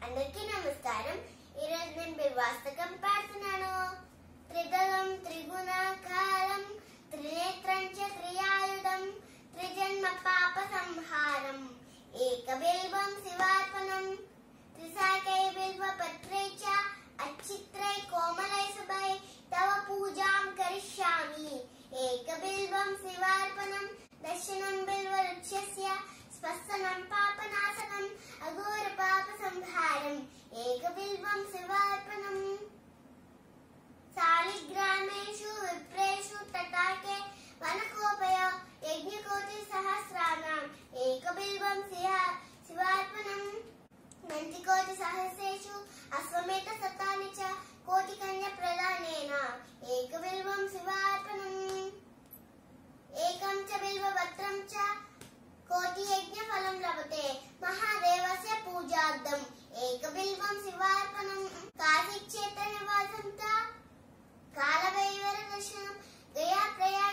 అందరికీ నమస్కారం. ఈరోజు నేను బిల్వాస్తకం పాడుతున్నాను. త్రిదళం త్రిగుణాకారం త్రినేత్రం చ త్రియాయుధం త్రిజన్మ పాప సంహారం ఏకబిల్వం శివార్పణం త్రిశాఖై బిల్వపత్రై చ అచ్చిత్రై కోమలై శుభై తవ పూజాం కరిష్యామి. ఏకబిల్వం శివార్పణం దర్శనం బిల్వవృక్షస్య స్పర్శనం పాపనాశనం అఘోర పాప సంహారం ఏకబిల్వం శివార్పణం. శాలిగ్రామేషు విప్రేషు తటాకే వనకోపయ యజ్ఞకోటి సహస్రాణం ఏకబిల్వం శివార్పణం. నందికోటి సహస్రేషు అశ్వమేధ శతాని చ కోటి కన్య ప్రదానేన ఏకబిల్వం శివార్పణం. ఏకం చ బిల్వపత్రం చ కోటి యజ్ఞ ఫలం లభతే మహాదేవస్య పూజార్థం ఏకబిల్వం శివార్పణం. కాశీ క్షేత్ర నివాసం కాలభైరవ దర్శనం గయా ప్రయాగ